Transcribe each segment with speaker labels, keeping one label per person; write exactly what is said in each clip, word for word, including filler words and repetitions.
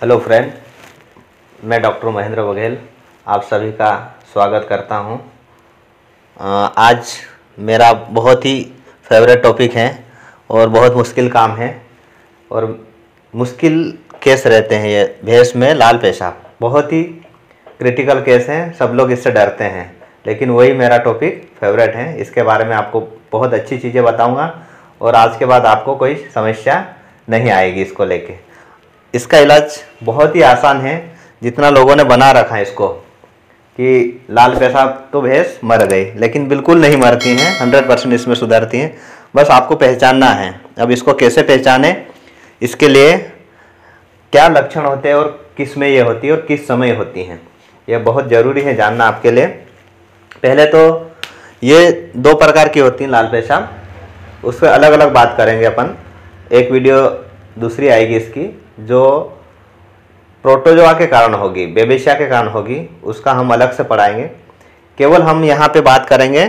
Speaker 1: Hello friend, मैं doctor Mahendra Baghel आप सभी का स्वागत करता हूं। आज मेरा बहुत ही फेवरेट टॉपिक है और बहुत मुश्किल काम है और मुश्किल केस रहते हैं। ये भैंस में लाल पेशाब बहुत ही क्रिटिकल केस हैं, सब लोग इससे डरते हैं, लेकिन वही मेरा टॉपिक फेवरेट है। इसके बारे में आपको बहुत अच्छी चीज़ें बताऊंगा और आज के बाद आपको कोई समस्या नहीं आएगी इसको लेके। इसका इलाज बहुत ही आसान है, जितना लोगों ने बना रखा है इसको कि लाल पेशाब तो भैंस मर गई, लेकिन बिल्कुल नहीं मरती हैं, हंड्रेड परसेंट इसमें सुधरती हैं। बस आपको पहचानना है। अब इसको कैसे पहचाने, इसके लिए क्या लक्षण होते हैं और किस में ये होती है और किस समय होती हैं, यह बहुत ज़रूरी है जानना आपके लिए। पहले तो ये दो प्रकार की होती हैं लाल पेशाब, उस पर अलग अलग बात करेंगे अपन। एक वीडियो दूसरी आएगी इसकी जो प्रोटोजोआ के कारण होगी, बेबेशिया के कारण होगी, उसका हम अलग से पढ़ाएंगे। केवल हम यहाँ पे बात करेंगे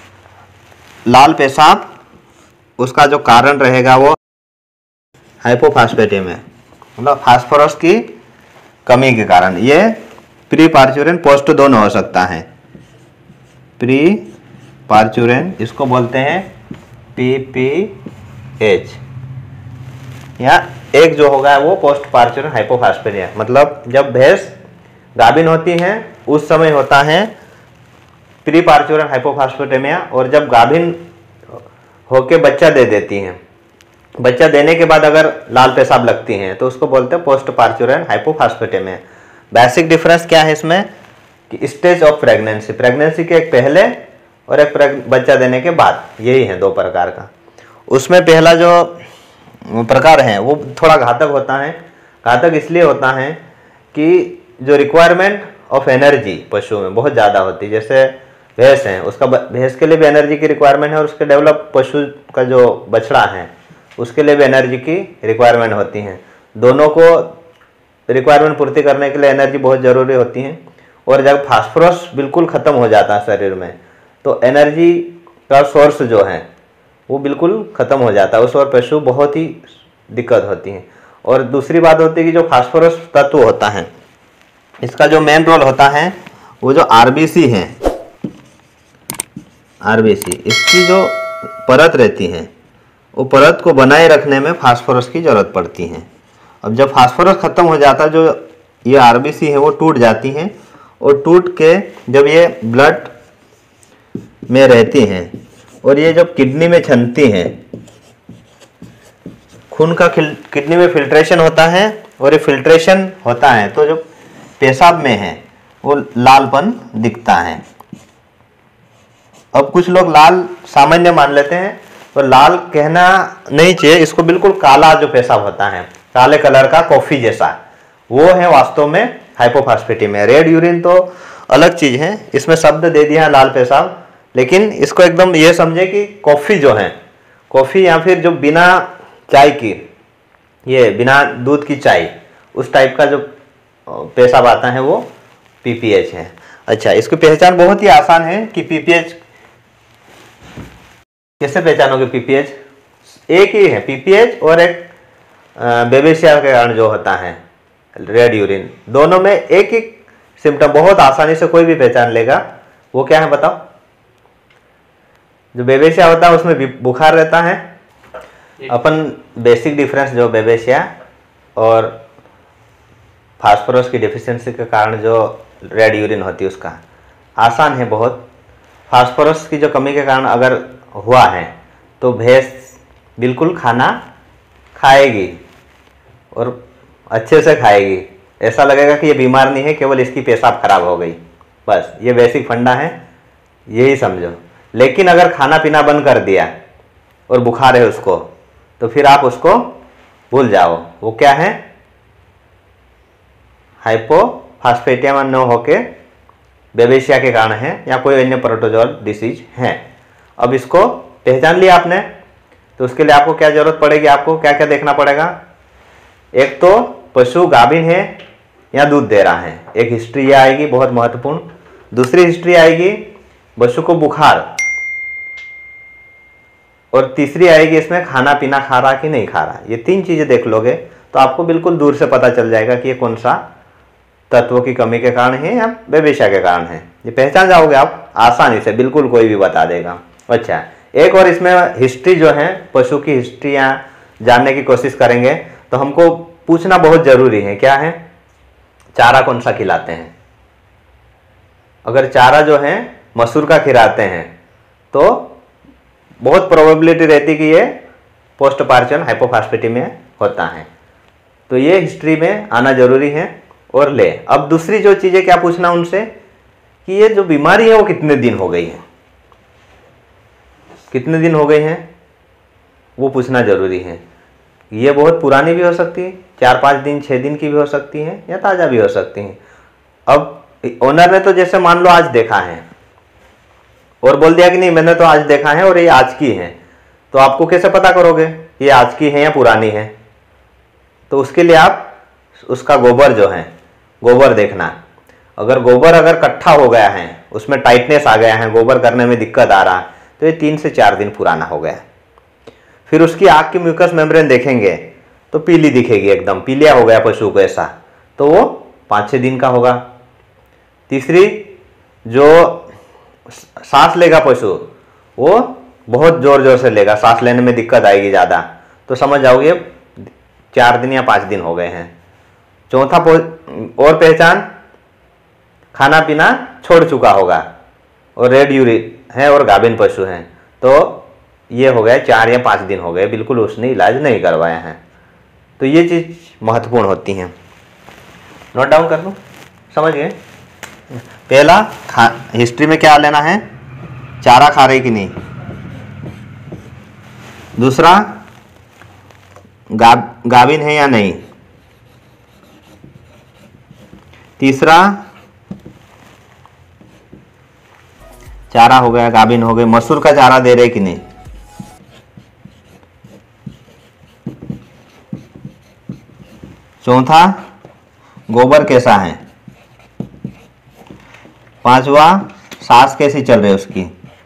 Speaker 1: लाल पेशाब। उसका जो कारण रहेगा वो हाइपोफास्फेटेमिया, मतलब फास्फोरस की कमी के कारण। ये प्री पार्चुरेन पोस्ट दोनों हो सकता है। प्री पार्चुरेन इसको बोलते हैं पी पी एच, या एक जो होगा वो पोस्ट पार्चुरेन हाइपोफास्फेटेमिया, मतलब जब भैंस गाभिन होती हैं उस समय होता है प्री पार्चुरेन हाइपोफास्फेटेमिया, और जब गाभिन होके बच्चा दे देती हैं, बच्चा देने के बाद अगर लाल पेशाब लगती हैं तो उसको बोलते हैं post parturient hypophosphatemia. Basic difference क्या है इसमें कि स्टेज ऑफ प्रेगनेंसी, प्रेगनेंसी के एक पहले और एक बच्चा देने के बाद, यही है दो प्रकार का। उसमें पहला जो प्रकार है वो थोड़ा घातक होता है। घातक इसलिए होता है कि जो रिक्वायरमेंट ऑफ एनर्जी पशु में बहुत ज़्यादा होती है। जैसे भैंस है, उसका भैंस के लिए भी एनर्जी की रिक्वायरमेंट है और उसके डेवलप पशु का जो बछड़ा है उसके लिए भी एनर्जी की रिक्वायरमेंट होती है। दोनों को रिक्वायरमेंट पूर्ति करने के लिए एनर्जी बहुत ज़रूरी होती है। और जब फास्फोरस बिल्कुल ख़त्म हो जाता है शरीर में तो एनर्जी का सोर्स जो है वो बिल्कुल ख़त्म हो जाता है, उस और पशु बहुत ही दिक्कत होती है। और दूसरी बात होती है कि जो फास्फोरस तत्व होता है इसका जो मेन रोल होता है वो जो आरबीसी है, आरबीसी इसकी जो परत रहती है वो परत को बनाए रखने में फास्फोरस की ज़रूरत पड़ती है। अब जब फास्फोरस ख़त्म हो जाता है, जो ये आरबीसी है वो टूट जाती हैं, और टूट के जब ये ब्लड में रहती हैं और ये जब किडनी में छनती हैं, खून का किडनी में फिल्ट्रेशन होता है और ये फिल्ट्रेशन होता है तो जो पेशाब में है वो लालपन दिखता है। अब कुछ लोग लाल सामान्य मान लेते हैं, और लाल कहना नहीं चाहिए इसको, बिल्कुल काला जो पेशाब होता है काले कलर का कॉफी जैसा, वो है वास्तव में हाइपोफास्फेटेमिया। रेड यूरिन तो अलग चीज है, इसमें शब्द दे दिया है लाल पेशाब, लेकिन इसको एकदम ये समझे कि कॉफ़ी जो है, कॉफ़ी या फिर जो बिना चाय की, ये बिना दूध की चाय, उस टाइप का जो पेशाब आता है वो पीपीएच है। अच्छा, इसकी पहचान बहुत ही आसान है कि पीपीएच कैसे पहचानोगे। पीपीएच एक ही है, पीपीएच और एक बेबेशिया के कारण जो होता है रेड यूरिन, दोनों में एक एक सिम्टम बहुत आसानी से कोई भी पहचान लेगा। वो क्या है बताओ। जो बेबेशिया होता है उसमें बुखार रहता है। अपन बेसिक डिफरेंस जो बेबेशिया और फास्फोरस की डेफिशिएंसी के कारण जो रेड यूरिन होती है उसका आसान है बहुत। फास्फोरस की जो कमी के कारण अगर हुआ है तो भैंस बिल्कुल खाना खाएगी और अच्छे से खाएगी, ऐसा लगेगा कि ये बीमार नहीं है, केवल इसकी पेशाब खराब हो गई, बस ये बेसिक फंडा है, यही समझो। लेकिन अगर खाना पीना बंद कर दिया और बुखार है उसको, तो फिर आप उसको भूल जाओ। वो क्या है, हाइपोफास्फेटेमिया न होके बेबेशिया के कारण है या कोई अन्य प्रोटोजोअल डिसीज है। अब इसको पहचान लिया आपने, तो उसके लिए आपको क्या जरूरत पड़ेगी, आपको क्या क्या देखना पड़ेगा। एक तो पशु गाभिन है या दूध दे रहा है, एक हिस्ट्री ये आएगी बहुत महत्वपूर्ण। दूसरी हिस्ट्री आएगी पशु को बुखार, और तीसरी आएगी इसमें खाना पीना खा रहा कि नहीं खा रहा। ये तीन चीजें देख लोगे तो आपको बिल्कुल दूर से पता चल जाएगा कि ये कौन सा तत्वों की कमी के कारण है या बेबिशा के कारण है। ये पहचान जाओगे आप आसानी से, बिल्कुल कोई भी बता देगा। अच्छा, एक और इसमें हिस्ट्री जो है, पशु की हिस्ट्री या जानने की कोशिश करेंगे तो हमको पूछना बहुत जरूरी है, क्या है, चारा कौन सा खिलाते हैं। अगर चारा जो है मसूर का खिलाते हैं तो बहुत प्रोबेबिलिटी रहती कि ये पोस्ट पार्चन हाइपोफास्फेटिमिया होता है। तो ये हिस्ट्री में आना जरूरी है। और ले, अब दूसरी जो चीज़ें क्या पूछना उनसे कि ये जो बीमारी है वो कितने दिन हो गई है, कितने दिन हो गए हैं वो पूछना जरूरी है। ये बहुत पुरानी भी हो सकती है, चार पाँच दिन छः दिन की भी हो सकती है, या ताज़ा भी हो सकती है। अब ओनर ने तो जैसे मान लो आज देखा है और बोल दिया कि नहीं मैंने तो आज देखा है और ये आज की है, तो आपको कैसे पता करोगे ये आज की है या पुरानी है। तो उसके लिए आप उसका गोबर जो है, गोबर देखना, अगर गोबर अगर इकट्ठा हो गया है, उसमें टाइटनेस आ गया है, गोबर करने में दिक्कत आ रहा है, तो ये तीन से चार दिन पुराना हो गया। फिर उसकी आँख की म्यूकस मेम्ब्रेन देखेंगे तो पीली दिखेगी, एकदम पीलिया हो गया पशु को ऐसा, तो वो पाँच छः दिन का होगा। तीसरी, जो सांस लेगा पशु वो बहुत जोर जोर से लेगा, सांस लेने में दिक्कत आएगी ज़्यादा, तो समझ जाओगे चार दिन या पाँच दिन हो गए हैं। चौथा और पहचान, खाना पीना छोड़ चुका होगा और रेड यूरिन है और गाभिन पशु हैं, तो ये हो गया चार या पाँच दिन हो गए, बिल्कुल उसने इलाज नहीं करवाया है। तो ये चीज़ महत्वपूर्ण होती हैं, नोट डाउन कर लो, समझ गए। पहला, खा हिस्ट्री में क्या लेना है, चारा खा रही कि नहीं। दूसरा, गा गाभिन है या नहीं। तीसरा, चारा हो गया, गाभिन हो गए, मसूर का चारा दे रहे कि नहीं। चौथा, गोबर कैसा है। पांचवा, सांस कैसी चल रही है उसकी।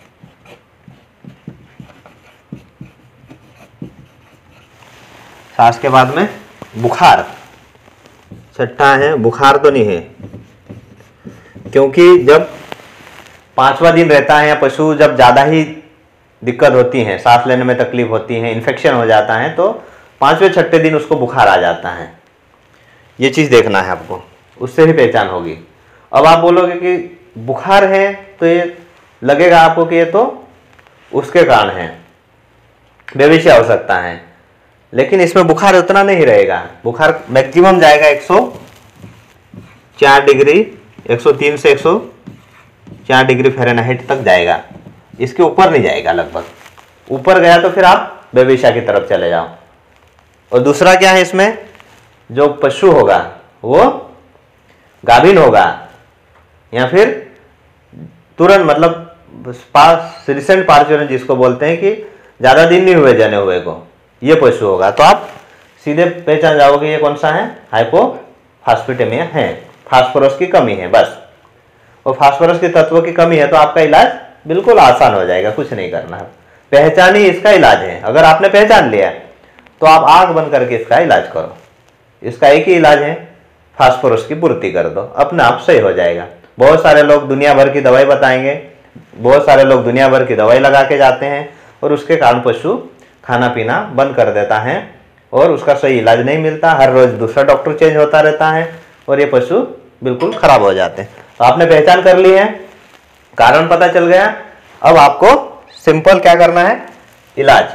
Speaker 1: सांस के बाद में बुखार, छठा है बुखार तो नहीं है, क्योंकि जब पांचवा दिन रहता है या पशु जब ज़्यादा ही दिक्कत होती है, सांस लेने में तकलीफ होती है, इन्फेक्शन हो जाता है, तो पांचवें छठे दिन उसको बुखार आ जाता है। ये चीज़ देखना है आपको, उससे ही पहचान होगी। अब आप बोलोगे कि बुखार है तो ये लगेगा आपको कि ये तो उसके कारण है, बेविशा हो सकता है, लेकिन इसमें बुखार उतना नहीं रहेगा। बुखार मैक्सिमम जाएगा एक सौ चार डिग्री, एक सौ तीन से एक सौ चार डिग्री फ़ारेनहाइट तक जाएगा, इसके ऊपर नहीं जाएगा। लगभग ऊपर गया तो फिर आप बेविशा की तरफ चले जाओ। और दूसरा क्या है इसमें, जो पशु होगा वो गाभिन होगा या फिर तुरंत, मतलब पास रिसेंट पार्चुरेंस जिसको बोलते हैं कि ज़्यादा दिन नहीं हुए जने हुए को, ये पशु होगा, तो आप सीधे पहचान जाओगे ये कौन सा है, हाइपोफास्फेटेमिया है, फास्फोरस की कमी है बस। और फास्फोरस के तत्वों की कमी है तो आपका इलाज बिल्कुल आसान हो जाएगा, कुछ नहीं करना है, पहचान ही इसका इलाज है। अगर आपने पहचान लिया तो आप आंख बंद करके इसका इलाज करो, इसका एक ही इलाज है, फास्फोरस की पूर्ति कर दो, अपने आप सही हो जाएगा। बहुत सारे लोग दुनिया भर की दवाई बताएंगे, बहुत सारे लोग दुनिया भर की दवाई लगा के जाते हैं और उसके कारण पशु खाना पीना बंद कर देता है और उसका सही इलाज नहीं मिलता, हर रोज दूसरा डॉक्टर चेंज होता रहता है और ये पशु बिल्कुल खराब हो जाते हैं। तो आपने पहचान कर ली है, कारण पता चल गया, अब आपको सिंपल क्या करना है, इलाज।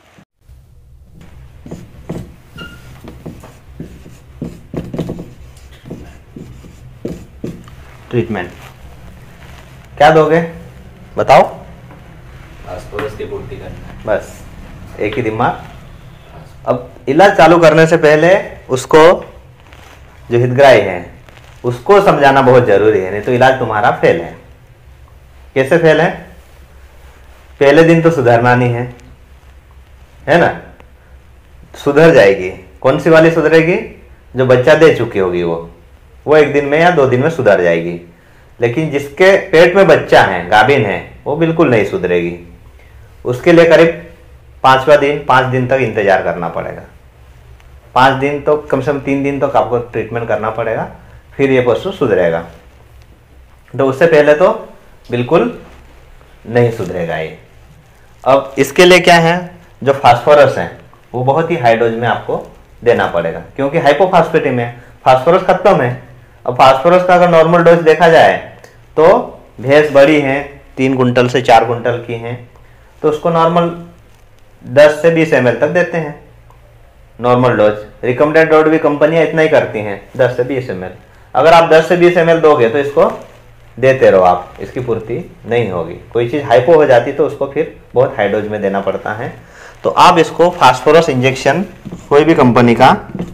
Speaker 1: ट्रीटमेंट क्या दोगे बताओ।
Speaker 2: फास्फोरस की पूर्ति करना है,
Speaker 1: बस एक ही दिमाग। अब इलाज चालू करने से पहले उसको, जो हितग्राही है उसको समझाना बहुत जरूरी है, नहीं तो इलाज तुम्हारा फेल है। कैसे फेल है, पहले दिन तो सुधरना नहीं है, है ना, सुधर जाएगी। कौन सी वाली सुधरेगी, जो बच्चा दे चुकी होगी वो वो एक दिन में या दो दिन में सुधर जाएगी, लेकिन जिसके पेट में बच्चा है, गाभिन है, वो बिल्कुल नहीं सुधरेगी। उसके लिए करीब पांचवा दिन, पांच दिन तक इंतजार करना पड़ेगा। पाँच दिन तो कम से कम तीन दिन तक तो आपको ट्रीटमेंट करना पड़ेगा, फिर ये पशु सुधरेगा। तो उससे पहले तो बिल्कुल नहीं सुधरेगा ये। अब इसके लिए क्या है, जो फास्फोरस है वो बहुत ही हाई डोज में आपको देना पड़ेगा, क्योंकि हाइपोफॉस्फेटेमिया है, फास्फोरस खत्म है। अब फास्फोरस का अगर नॉर्मल डोज देखा जाए तो भैंस बड़ी है, तीन कुंटल से चार कुंटल की है, तो उसको नॉर्मल दस से बीस एम एल तक देते हैं नॉर्मल डोज। रिकमेंडेड डोज भी कंपनियां इतना ही करती हैं, दस से बीस एम एल। अगर आप दस से बीस एम एल दोगे तो इसको देते रहो आप, इसकी पूर्ति नहीं होगी। कोई चीज़ हाइपो हो जाती तो उसको फिर बहुत हाई डोज में देना पड़ता है। तो आप इसको फास्फोरस इंजेक्शन कोई भी कंपनी का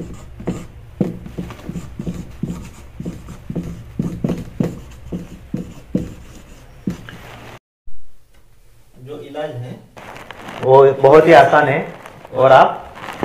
Speaker 1: जो इलाज है वो बहुत ही आसान है और आप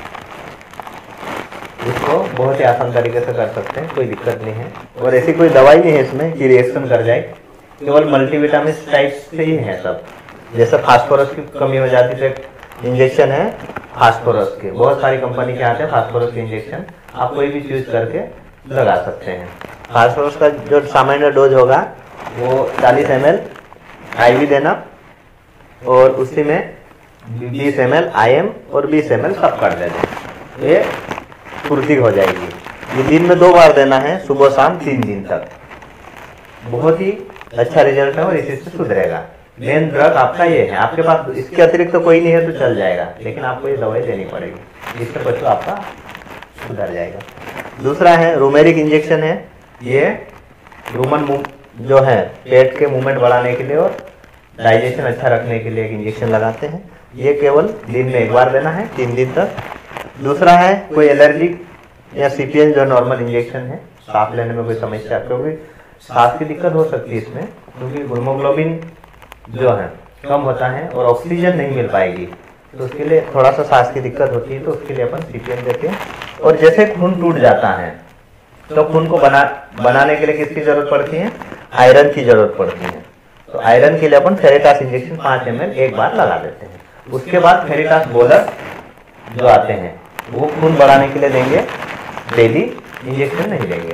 Speaker 1: इसको बहुत ही आसान तरीके से कर सकते हैं, कोई दिक्कत नहीं है। और ऐसी कोई दवाई नहीं है इसमें कि रिएक्शन कर जाए, केवल मल्टीविटामिन टाइप से ही है सब। जैसे फास्फोरस की कमी हो जाती है तो इंजेक्शन है फास्फोरस के, बहुत सारी कंपनी के आते हैं फास्फोरस के इंजेक्शन, आप कोई भी चूज करके लगा सकते हैं। फास्फोरस का जो सामान्य डोज होगा वो चालीस एम एल आई वी देना, और उसी में बीस एम एल आई एम और बीस एम एल सब कर देना, ये पूर्ति हो जाएगी। ये दिन में दो बार देना है, सुबह शाम तीन दिन तक। बहुत ही अच्छा रिजल्ट है और इसी से सुधरेगा। मेन ड्रग आपका ये है, आपके पास इसके अतिरिक्त तो कोई नहीं है तो चल जाएगा, लेकिन आपको ये दवाई देनी पड़ेगी, जिससे पशु आपका सुधर जाएगा। दूसरा है रोमेरिक इंजेक्शन है, ये रूमन जो है पेट के मूवमेंट बढ़ाने के लिए और डाइजेशन अच्छा रखने के लिए एक इंजेक्शन लगाते हैं। ये केवल दिन में एक बार देना है, तीन दिन तक। दूसरा है कोई एलर्जी या सीपीएन जो नॉर्मल इंजेक्शन है, सांस लेने में कोई समस्या, क्योंकि सांस की दिक्कत हो सकती है इसमें, क्योंकि हीमोग्लोबिन जो है कम होता है और ऑक्सीजन नहीं मिल पाएगी, तो उसके लिए थोड़ा सा सांस की दिक्कत होती है, तो उसके लिए अपन सीपीएन देते हैं। और जैसे खून टूट जाता है तो खून को बना बनाने के लिए किसकी जरूरत पड़ती है, आयरन की जरूरत पड़ती है। तो आयरन के लिए अपन फेरिटास इंजेक्शन पाँच एम एल एक बार लगा देते हैं। उसके बाद फेरिटास बोलर जो आते हैं वो खून बढ़ाने के लिए देंगे, डेली इंजेक्शन नहीं देंगे।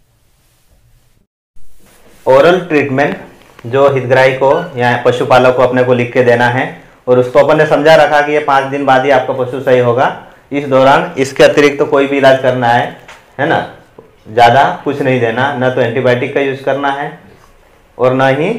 Speaker 1: ओरल ट्रीटमेंट जो हितग्राही को या पशुपालक को अपने को लिख के देना है, और उसको अपन ने समझा रखा कि ये पाँच दिन बाद ही आपका पशु सही होगा। इस दौरान इसके अतिरिक्त तो कोई भी इलाज करना है है ना, ज़्यादा कुछ नहीं देना, न तो एंटीबायोटिक का यूज करना है और न ही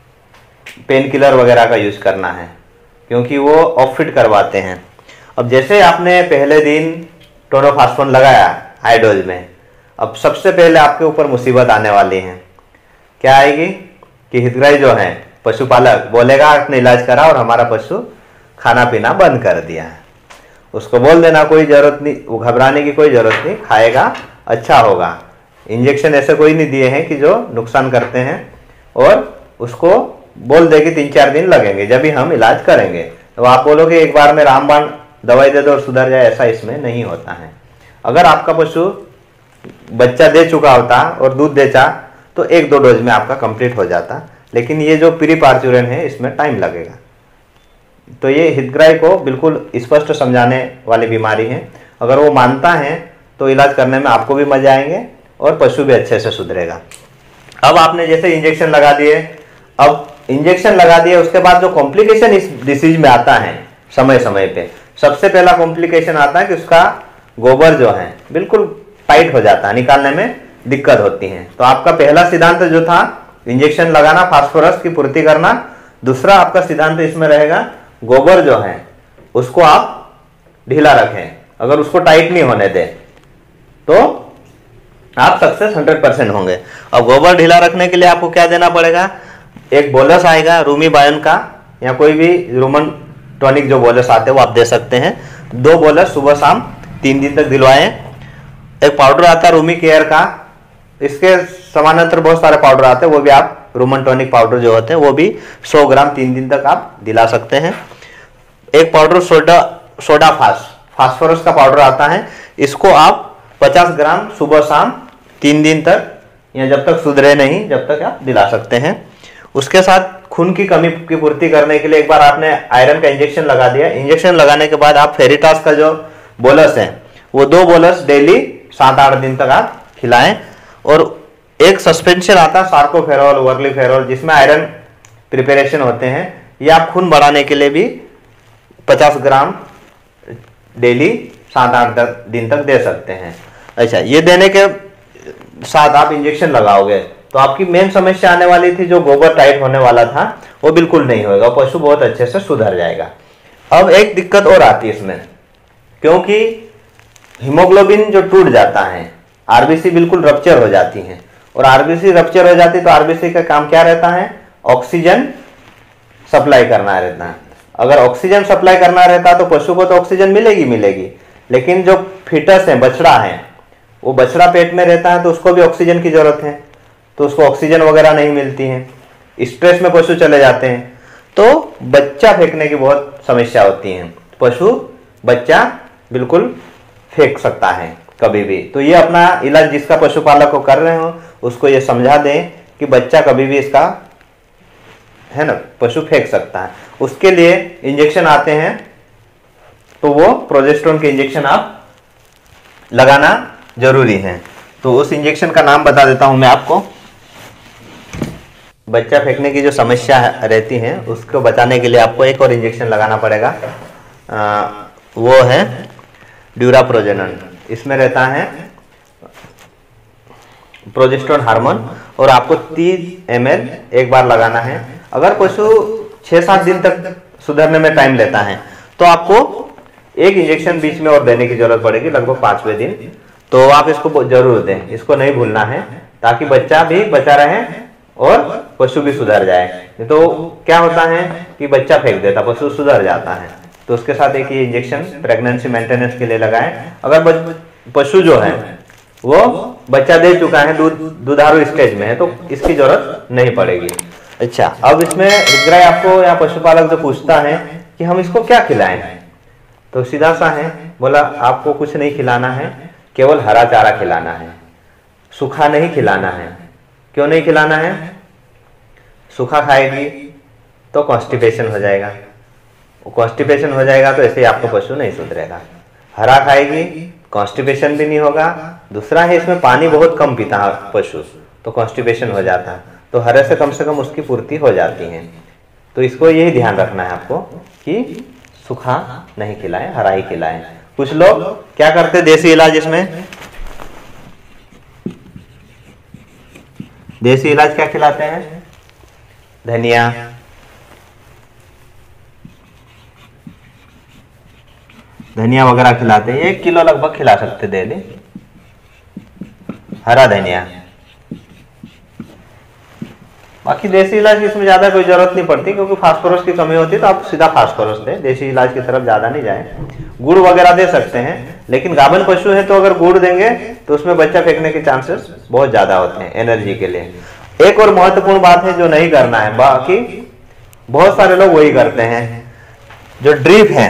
Speaker 1: पेन किलर वगैरह का यूज करना है, क्योंकि वो ऑफ फिट करवाते हैं। अब जैसे आपने पहले दिन टोनोफास्फोन लगाया हाई डोज में, अब सबसे पहले आपके ऊपर मुसीबत आने वाली है। क्या आएगी कि हितग्राही जो है पशुपालक बोलेगा आपने इलाज करा और हमारा पशु खाना पीना बंद कर दिया है। उसको बोल देना कोई जरूरत नहीं, घबराने की कोई जरूरत नहीं, खाएगा अच्छा होगा। इंजेक्शन ऐसे कोई नहीं दिए हैं कि जो नुकसान करते हैं, और उसको बोल दे कि तीन चार दिन लगेंगे जब भी हम इलाज करेंगे। तो आप बोलोगे एक बार में रामबाण दवाई दे दो और सुधर जाए, ऐसा इसमें नहीं होता है। अगर आपका पशु बच्चा दे चुका होता और दूध देता तो एक दो डोज में आपका कंप्लीट हो जाता, लेकिन ये जो प्री पार्चुरेन है इसमें टाइम लगेगा। तो ये हितग्राही को बिल्कुल स्पष्ट समझाने वाली बीमारी है। अगर वो मानता है तो इलाज करने में आपको भी मजा आएंगे और पशु भी अच्छे से सुधरेगा। अब आपने जैसे इंजेक्शन लगा दिए, अब इंजेक्शन लगा दिए उसके बाद जो कॉम्प्लिकेशन इस डिसीज में आता है समय समय पे, सबसे पहला कॉम्प्लिकेशन आता है कि उसका गोबर जो है बिल्कुल टाइट हो जाता है, निकालने में दिक्कत होती है। तो आपका पहला सिद्धांत जो था इंजेक्शन लगाना, फास्फोरस की पूर्ति करना। दूसरा आपका सिद्धांत इसमें रहेगा गोबर जो है उसको आप ढीला रखें, अगर उसको टाइट नहीं होने दें तो आप सक्सेस हंड्रेड परसेंट होंगे। अब गोबर ढीला रखने के लिए आपको क्या देना पड़ेगा, एक बोलस आएगा रूमी बायन का, या कोई भी रूमन टॉनिक जो बोलस आते हैं वो आप दे सकते हैं। दो बोलस सुबह शाम तीन दिन तक दिलवाएं। एक पाउडर आता है रूमी केयर का, इसके समानांतर बहुत सारे पाउडर आते हैं, वो भी आप रूमन टॉनिक पाउडर जो होते हैं वो भी सौ ग्राम तीन दिन तक आप दिला सकते हैं। एक पाउडर सोडा सोडा फास फास्फोरस का पाउडर आता है, इसको आप पचास ग्राम सुबह शाम तीन दिन तक, या जब तक सुधरे नहीं जब तक आप दिला सकते हैं। उसके साथ खून की कमी की पूर्ति करने के लिए एक बार आपने आयरन का इंजेक्शन लगा दिया, इंजेक्शन लगाने के बाद आप फेरिटास का जो बोलस है वो दो बोलस डेली सात आठ दिन तक आप खिलाएं। और एक सस्पेंशन आता है सार्कोफेरॉल, वर्लीफेरॉल, जिसमें आयरन प्रिपरेशन होते हैं। ये आप खून बढ़ाने के लिए भी पचास ग्राम डेली सात आठ दिन तक दे सकते हैं। अच्छा, ये देने के साथ आप इंजेक्शन लगाओगे तो आपकी मेन समस्या आने वाली थी, जो गोबर टाइट होने वाला था, वो बिल्कुल नहीं होगा, पशु बहुत अच्छे से सुधर जाएगा। अब एक दिक्कत और आती है इसमें, क्योंकि हीमोग्लोबिन जो टूट जाता है, आरबीसी बिल्कुल रप्चर हो जाती है, और आरबीसी रप्चर हो जाती है तो आरबीसी का काम क्या रहता है? ऑक्सीजन सप्लाई करना रहता है। अगर ऑक्सीजन सप्लाई करना रहता है तो पशु को तो ऑक्सीजन मिलेगी मिलेगी लेकिन जो फीटस है, बछड़ा है, वो बछड़ा पेट में रहता है तो उसको भी ऑक्सीजन की जरूरत है, तो उसको ऑक्सीजन वगैरह नहीं मिलती है, स्ट्रेस में पशु चले जाते हैं, तो बच्चा फेंकने की बहुत समस्या होती है। पशु बच्चा बिल्कुल फेंक सकता है कभी भी। तो ये अपना इलाज जिसका पशुपालक को कर रहे हो उसको ये समझा दें कि बच्चा कभी भी इसका है ना पशु फेंक सकता है। उसके लिए इंजेक्शन आते हैं, तो वो प्रोजेस्टेरोन के इंजेक्शन आप लगाना जरूरी है। तो उस इंजेक्शन का नाम बता देता हूं मैं आपको। बच्चा फेंकने की जो समस्या रहती है उसको बचाने के लिए आपको एक और इंजेक्शन लगाना पड़ेगा, आ, वो है ड्यूराप्रोजेनन। इसमें रहता है प्रोजेस्टेरोन हार्मोन, और आपको तीस एम एल एक बार लगाना है। अगर पशु छह सात दिन तक सुधरने में टाइम लेता है तो आपको एक इंजेक्शन बीच में और देने की जरूरत पड़ेगी, लगभग पांचवें दिन। तो आप इसको जरूर दें, इसको नहीं भूलना है, ताकि बच्चा भी बचा रहे और पशु भी सुधर जाए। तो क्या होता है कि बच्चा फेंक देता, पशु सुधर जाता है, तो उसके साथ एक ही इंजेक्शन प्रेगनेंसी मेंटेनेंस के लिए लगाएं। अगर पशु जो है वो बच्चा दे चुका है, दूध दुधारू स्टेज में है, तो इसकी जरूरत नहीं पड़ेगी। अच्छा, अब इसमें हितग्राही आपको या पशुपालक जो पूछता है कि हम इसको क्या खिलाएं, तो सीधा सा है, बोला आपको कुछ नहीं खिलाना है, केवल हरा चारा खिलाना है, सूखा नहीं खिलाना है। क्यों नहीं खिलाना है? सूखा खाएगी तो कॉन्स्टिपेशन हो जाएगा, कॉन्स्टिपेशन हो जाएगा तो ऐसे ही आपको पशु नहीं सुधरेगा। हरा खाएगी, कॉन्स्टिपेशन भी नहीं होगा। दूसरा है इसमें पानी बहुत कम पीता है पशु, तो कॉन्स्टिपेशन हो जाता है। तो हरे से कम से कम उसकी पूर्ति हो जाती है। तो इसको यही ध्यान रखना है आपको कि सूखा नहीं खिलाएं, हरा ही खिलाएं। कुछ लोग क्या करते देसी इलाज, इसमें देसी इलाज क्या खिलाते हैं? धनिया, धनिया वगैरह खिलाते हैं। एक किलो लगभग खिला सकते डेली, हरा धनिया। बाकी देसी इलाज की इसमें ज्यादा कोई जरूरत नहीं पड़ती, क्योंकि फास्फोरस की कमी होती है, तो आप सीधा फास्फोरस दें, देसी इलाज की तरफ ज्यादा नहीं जाए। गुड़ वगैरह दे सकते हैं, लेकिन गाभिन पशु है तो अगर गुड़ देंगे तो उसमें बच्चा फेंकने के चांसेस बहुत ज्यादा होते हैं एनर्जी के लिए। एक और महत्वपूर्ण बात है जो नहीं करना है, बाकी बहुत सारे लोग वही करते हैं, जो ड्रिप है,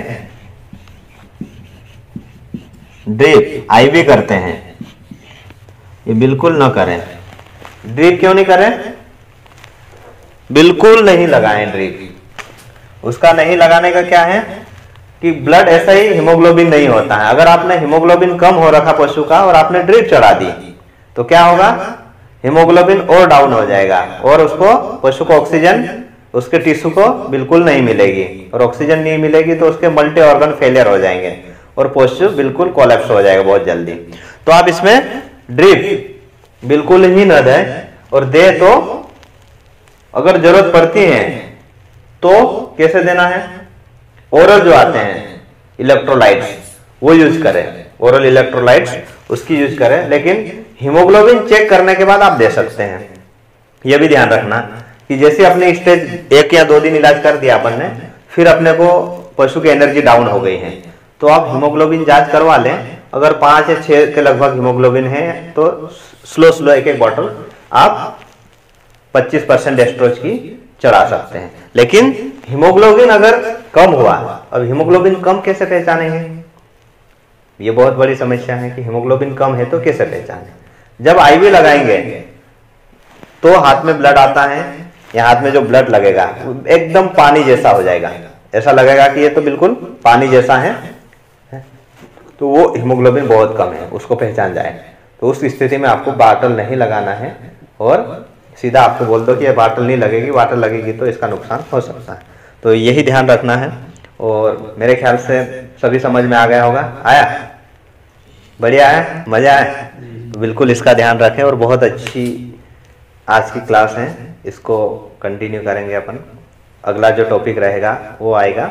Speaker 1: ड्रिप आईवी करते हैं, ये बिल्कुल न करें। ड्रिप क्यों नहीं करें? बिल्कुल नहीं लगाएं ड्रिप। उसका नहीं लगाने का क्या है कि ब्लड ऐसा ही हीमोग्लोबिन नहीं होता है। अगर आपने हीमोग्लोबिन कम हो रखा पशु का और आपने ड्रिप चढ़ा दी तो क्या होगा? हीमोग्लोबिन और डाउन हो जाएगा, और उसको पशु को ऑक्सीजन उसके टिश्यू को बिल्कुल नहीं मिलेगी, और ऑक्सीजन नहीं मिलेगी तो उसके मल्टी ऑर्गन फेलियर हो जाएंगे और पशु बिल्कुल कोलैप्स हो जाएगा बहुत जल्दी। तो आप इसमें ड्रिप बिल्कुल ही न दें, और दे तो अगर जरूरत पड़ती है तो कैसे देना है? ओरल जो आते हैं इलेक्ट्रोलाइट्स वो यूज करें, ओरल इलेक्ट्रोलाइट्स उसकी यूज करें, लेकिन हीमोग्लोबिन चेक करने के बाद आप दे सकते हैं। यह भी ध्यान रखना कि जैसे अपने स्टेज एक या दो दिन इलाज कर दिया अपन ने, फिर अपने को पशु की एनर्जी डाउन हो गई है, तो आप हीमोग्लोबिन जांच करवा लें। अगर पांच या छह के लगभग हीमोग्लोबिन है तो स्लो स्लो एक एक बॉटल आप पच्चीस परसेंट एस्ट्रोज की चढ़ा सकते हैं। लेकिन हीमोग्लोबिन अगर कम हुआ, अब हीमोग्लोबिन कम कैसे पहचानेंगे? ये बहुत बड़ी समस्या है कि हीमोग्लोबिन कम है तो कैसे पहचाने? जब आईवी लगाएंगे तो हाथ में ब्लड आता है, या हाथ में जो ब्लड लगेगा एकदम पानी जैसा हो जाएगा, ऐसा लगेगा कि ये तो बिल्कुल पानी जैसा है, तो वो हीमोग्लोबिन बहुत कम है, उसको पहचान जाए। तो उस स्थिति में आपको बाटल नहीं लगाना है और सीधा आपको बोल दो कि ये बाटल नहीं लगेगी, बाटल लगेगी तो इसका नुकसान हो सकता है। तो यही ध्यान रखना है। और मेरे ख्याल से सभी समझ में आ गया होगा। आया? बढ़िया है, मजा आया? बिल्कुल इसका ध्यान रखें। और बहुत अच्छी आज की क्लास है, इसको कंटिन्यू करेंगे अपन। अगला जो टॉपिक रहेगा वो आएगा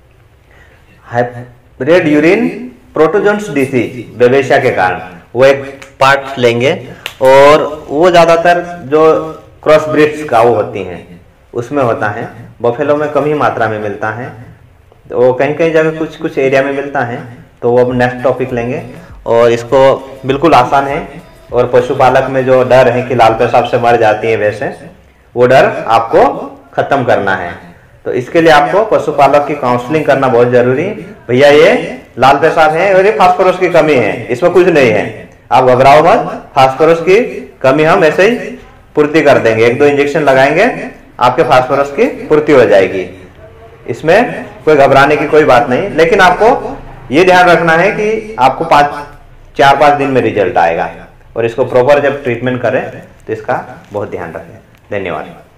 Speaker 1: red urine protozoans disease, Babesia के कारण, वो एक पार्ट लेंगे। और वो ज़्यादातर जो क्रॉस ब्रीड्स का वो होती हैं उसमें होता है, बफेलो में कम ही मात्रा में मिलता है, तो कहीं कहीं जगह कुछ कुछ एरिया में मिलता है। तो वो अब नेक्स्ट टॉपिक लेंगे। और इसको बिल्कुल आसान है। और पशुपालक में जो डर है कि लाल पेशाब से मर जाती है वैसे, वो डर आपको खत्म करना है। तो इसके लिए आपको पशुपालक की काउंसलिंग करना बहुत जरूरी। भैया ये लाल पेशाब है और ये फास्फोरस की कमी है, इसमें कुछ नहीं है, आप घबराओ मत, फास्फोरस की कमी हम ऐसे ही पूर्ति कर देंगे, एक दो इंजेक्शन लगाएंगे, आपके फास्फोरस की पूर्ति हो जाएगी। इसमें कोई घबराने की कोई बात नहीं। लेकिन आपको ये ध्यान रखना है कि आपको पाँच चार पाँच दिन में रिजल्ट आएगा। और इसको प्रॉपर जब ट्रीटमेंट करें तो इसका बहुत ध्यान रखें। धन्यवाद।